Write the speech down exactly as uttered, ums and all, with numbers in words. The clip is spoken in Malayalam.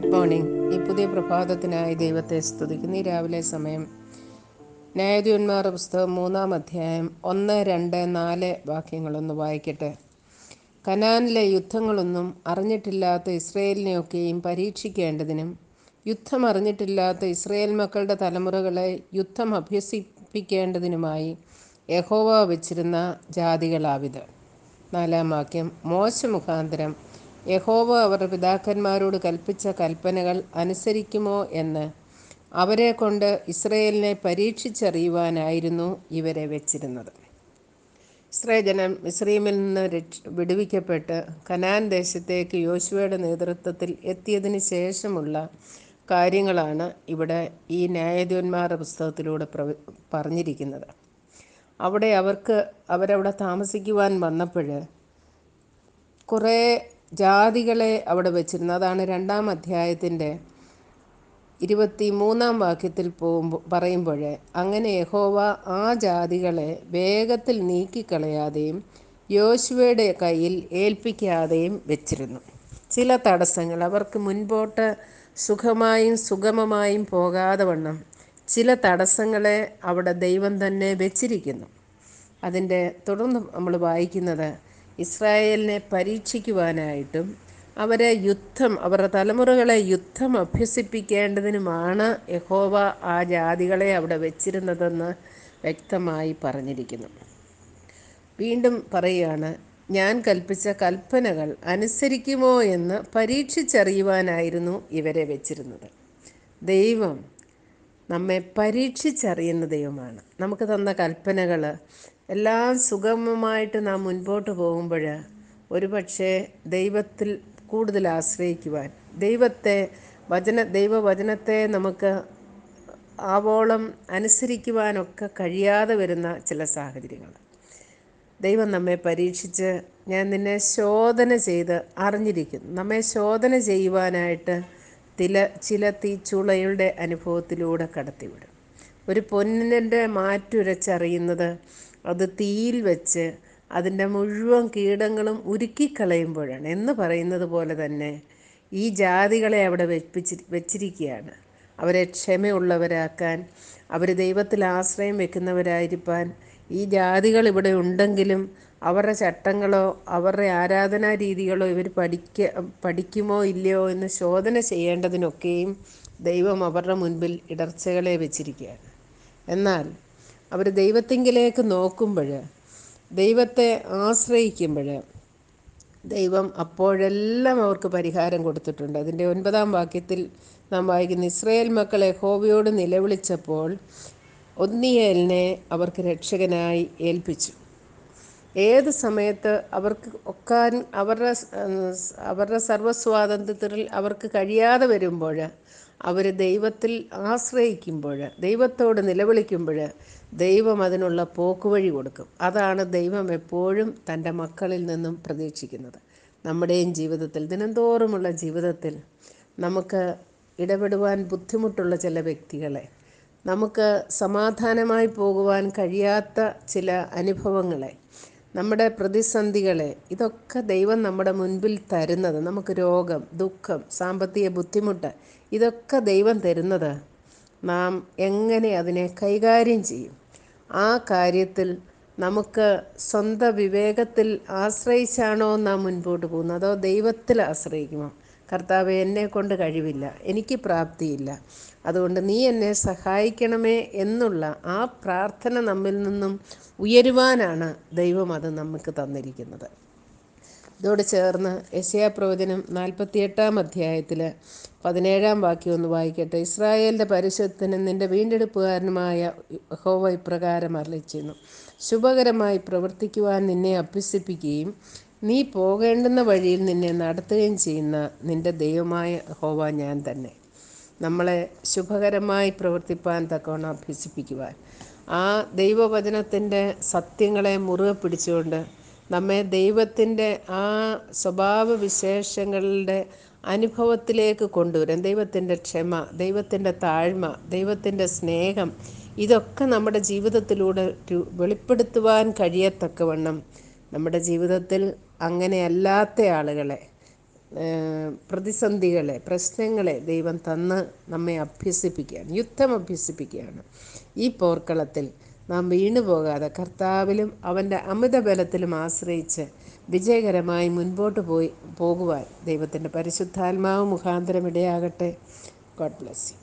Good morning. ഈ പുതിയ പ്രഭാതത്തിനായി ദൈവത്തെ സ്തുതിക്കുന്നു. ഈ രാവിലെ സമയം ന്യായാധിപന്മാരുടെ പുസ്തകം മൂന്നാം അധ്യായം ഒന്ന് രണ്ട് നാല് വാക്യങ്ങളൊന്ന് വായിക്കട്ടെ. കനാനിലെ യുദ്ധങ്ങളൊന്നും അറിഞ്ഞിട്ടില്ലാത്ത ഇസ്രയേലിനെയൊക്കെയും പരീക്ഷിക്കേണ്ടതിനും യുദ്ധം അറിഞ്ഞിട്ടില്ലാത്ത ഇസ്രയേൽ മക്കളുടെ തലമുറകളെ യുദ്ധം അഭ്യസിപ്പിക്കേണ്ടതിനുമായി യഹോവ വച്ചിരുന്ന ജാതികളാവിത്. നാലാം വാക്യം, മോശ മുഖാന്തരം യഹോവ അവരുടെ പിതാക്കന്മാരോട് കൽപ്പിച്ച കൽപ്പനകൾ അനുസരിക്കുമോ എന്ന് അവരെ കൊണ്ട് ഇസ്രയേലിനെ പരീക്ഷിച്ചറിയുവാനായിരുന്നു ഇവരെ വെച്ചിരുന്നത്. ഇസ്രായേൽ ജനം മിസ്രയീമിൽ നിന്ന് രക്ഷ വിടുവിക്കപ്പെട്ട് കനാൻ ദേശത്തേക്ക് യോശുവയുടെ നേതൃത്വത്തിൽ എത്തിയതിന് ശേഷമുള്ള കാര്യങ്ങളാണ് ഇവിടെ ഈ ന്യായാധിപന്മാരുടെ പുസ്തകത്തിലൂടെ പ്രവ പറഞ്ഞിരിക്കുന്നത്. അവിടെ അവർക്ക് അവരവിടെ താമസിക്കുവാൻ വന്നപ്പോൾ കുറേ ജാതികളെ അവിടെ വെച്ചിരുന്നു. അതാണ് രണ്ടാം അധ്യായത്തിൻ്റെ ഇരുപത്തി മൂന്നാം വാക്യത്തിൽ പോകുമ്പോൾ പറയുമ്പോൾ, അങ്ങനെ യഹോവ ആ ജാതികളെ വേഗത്തിൽ നീക്കിക്കളയാതെയും യോശുവയുടെ കയ്യിൽ ഏൽപ്പിക്കാതെയും വെച്ചിരുന്നു. ചില തടസ്സങ്ങൾ അവർക്ക് മുൻപോട്ട് സുഖമായും സുഗമമായും പോകാതെ വണ്ണം ചില തടസ്സങ്ങളെ അവിടെ ദൈവം തന്നെ വെച്ചിരിക്കുന്നു. അതിൻ്റെ തുടർന്ന് നമ്മൾ വായിക്കുന്നത്, ഇസ്രായേലിനെ പരീക്ഷിക്കുവാനായിട്ടും അവരെ യുദ്ധം അവരുടെ തലമുറകളെ യുദ്ധം അഭ്യസിപ്പിക്കേണ്ടതിനുമാണ് യഹോവ ആ ജാതികളെ അവിടെ വെച്ചിരുന്നതെന്ന് വ്യക്തമായി പറഞ്ഞിരിക്കുന്നു. വീണ്ടും പറയുകയാണ്, ഞാൻ കൽപ്പിച്ച കൽപ്പനകൾ അനുസരിക്കുമോ എന്ന് പരീക്ഷിച്ചറിയുവാനായിരുന്നു ഇവരെ വെച്ചിരുന്നത്. ദൈവം നമ്മെ പരീക്ഷിച്ചറിയുന്ന ദൈവമാണ്. നമുക്ക് തന്ന കൽപ്പനകൾ എല്ലാം സുഗമമായിട്ട് നാം മുൻപോട്ട് പോകുമ്പോൾ ഒരു പക്ഷേ ദൈവത്തിൽ കൂടുതൽ ആശ്രയിക്കുവാൻ, ദൈവത്തെ വചന ദൈവവചനത്തെ നമുക്ക് ആവോളം അനുസരിക്കുവാനൊക്കെ കഴിയാതെ വരുന്ന ചില സാഹചര്യങ്ങൾ ദൈവം നമ്മെ പരീക്ഷിച്ച്, ഞാൻ നിന്നെ ശോധന ചെയ്ത് അറിഞ്ഞിരിക്കുന്നു. നമ്മെ ശോധന ചെയ്യുവാനായിട്ട് ചില ചില തീച്ചുളയുടെ അനുഭവത്തിലൂടെ കടത്തിവിടും. ഒരു പൊന്നിൻ്റെ മാറ്റുരച്ചറിയുന്നത് അത് തീയിൽ വെച്ച് അതിൻ്റെ മുഴുവൻ കീടങ്ങളും ഉരുക്കിക്കളയുമ്പോഴാണ് എന്ന് പറയുന്നത് പോലെ തന്നെ ഈ ജാതികളെ അവിടെ വെപ്പിച്ചി വെച്ചിരിക്കുകയാണ്. അവരെ ക്ഷമയുള്ളവരാക്കാൻ, അവർ ദൈവത്തിൽ ആശ്രയം വെക്കുന്നവരായിരിക്കാൻ. ഈ ജാതികൾ ഇവിടെ ഉണ്ടെങ്കിലും അവരുടെ ചട്ടങ്ങളോ അവരുടെ ആരാധനാ രീതികളോ ഇവർ പഠിക്ക പഠിക്കുമോ ഇല്ലയോ എന്ന് ശോധന ചെയ്യേണ്ടതിനൊക്കെയും ദൈവം അവരുടെ മുൻപിൽ ഇടർച്ചകളെ വെച്ചിരിക്കുകയാണ്. എന്നാൽ അവർ ദൈവത്തിങ്കിലേക്ക് നോക്കുമ്പോൾ, ദൈവത്തെ ആശ്രയിക്കുമ്പോൾ ദൈവം അപ്പോഴെല്ലാം അവർക്ക് പരിഹാരം കൊടുത്തിട്ടുണ്ട്. അതിൻ്റെ ഒൻപതാം വാക്യത്തിൽ നാം വായിക്കുന്നു, ഇസ്രായേൽ മക്കൾ യഹോവയോട് നിലവിളിച്ചപ്പോൾ ഒത്നീയേലിനെ അവർക്ക് രക്ഷകനായി ഏൽപ്പിച്ചു. ഏത് സമയത്ത് അവർക്ക് ഒക്കാൻ അവരുടെ അവരുടെ സർവ്വസ്വാതന്ത്ര്യത്തിൽ അവർക്ക് കഴിയാതെ വരുമ്പോൾ, അവർ ദൈവത്തിൽ ആശ്രയിക്കുമ്പോൾ, ദൈവത്തോട് നിലവിളിക്കുമ്പോൾ ദൈവം അതിനുള്ള പോക്കുവഴി കൊടുക്കും. അതാണ് ദൈവം എപ്പോഴും തൻ്റെ മക്കളിൽ നിന്നും പ്രതീക്ഷിക്കുന്നത്. നമ്മുടെയും ജീവിതത്തിൽ, ദിനംതോറുമുള്ള ജീവിതത്തിൽ നമുക്ക് ഇടപെടുവാൻ ബുദ്ധിമുട്ടുള്ള ചില വ്യക്തികളെ, നമുക്ക് സമാധാനമായി പോകുവാൻ കഴിയാത്ത ചില അനുഭവങ്ങളെ, നമ്മുടെ പ്രതിസന്ധികളെ, ഇതൊക്കെ ദൈവം നമ്മുടെ മുൻപിൽ തരുന്നത്, നമുക്ക് രോഗം, ദുഃഖം, സാമ്പത്തിക ബുദ്ധിമുട്ട്, ഇതൊക്കെ ദൈവം തരുന്നത് നാം എങ്ങനെ അതിനെ കൈകാര്യം ചെയ്യും. ആ കാര്യത്തിൽ നമുക്ക് സ്വന്തം വിവേകത്തിൽ ആശ്രയിച്ചാണോ നാം മുൻപോട്ട് പോകുന്നത്, അതോ ദൈവത്തിൽ ആശ്രയിക്കുമോ? കർത്താവേ, എന്നെ കൊണ്ട് കഴിവില്ല, എനിക്ക് പ്രാപ്തിയില്ല, അതുകൊണ്ട് നീ എന്നെ സഹായിക്കണമേ എന്നുള്ള ആ പ്രാർത്ഥന നമ്മിൽ നിന്നും ഉയരുവാനാണ് ദൈവം അത് നമുക്ക് തന്നിരിക്കുന്നത്. ഇതോട് ചേർന്ന് യെശയ്യാപ്രവചനം നാൽപ്പത്തി എട്ടാം അധ്യായത്തിൽ പതിനേഴാം വാക്യം ഒന്ന് വായിക്കട്ടെ. ഇസ്രായേലിൻ്റെ പരിശുദ്ധനും നിൻ്റെ വീണ്ടെടുപ്പുകാരനുമായ യഹോവ ഇപ്രകാരം അരുളിച്ചെയ്യുന്നു, ശുഭകരമായി പ്രവർത്തിക്കുവാൻ നിന്നെ അഭ്യസിപ്പിക്കുകയും നീ പോകേണ്ടുന്ന വഴിയിൽ നിന്നെ നടത്തുകയും ചെയ്യുന്ന നിൻ്റെ ദൈവമായ യഹോവ ഞാൻ തന്നെ. നമ്മളെ ശുഭകരമായി പ്രവർത്തിപ്പാൻ തക്കവണ്ണം അഭ്യസിപ്പിക്കുവാൻ, ആ ദൈവവചനത്തിൻ്റെ സത്യങ്ങളെ മുറുകെ പിടിച്ചുകൊണ്ട് നമ്മെ ദൈവത്തിൻ്റെ ആ സ്വഭാവ വിശേഷങ്ങളുടെ അനുഭവത്തിലേക്ക് കൊണ്ടുവരാൻ, ദൈവത്തിൻ്റെ ക്ഷമ, ദൈവത്തിൻ്റെ താഴ്മ, ദൈവത്തിൻ്റെ സ്നേഹം, ഇതൊക്കെ നമ്മുടെ ജീവിതത്തിലൂടെ വെളിപ്പെടുത്തുവാൻ കഴിയത്തക്കവണ്ണം നമ്മുടെ ജീവിതത്തിൽ അങ്ങനെയല്ലാത്ത ആളുകളെ, പ്രതിസന്ധികളെ, പ്രശ്നങ്ങളെ ദൈവം തന്ന് നമ്മെ അഭ്യസിപ്പിക്കുകയാണ്, യുദ്ധം അഭ്യസിപ്പിക്കുകയാണ്. ഈ പോർക്കളത്തിൽ നാം വീണു പോകാതെ കർത്താവിലും അവൻ്റെ അമിത ബലത്തിലും ആശ്രയിച്ച് വിജയകരമായി മുൻപോട്ട് പോയി പോകുവാൻ ദൈവത്തിൻ്റെ പരിശുദ്ധാത്മാവ് മുഖാന്തരം ഇടയാകട്ടെ. God bless U.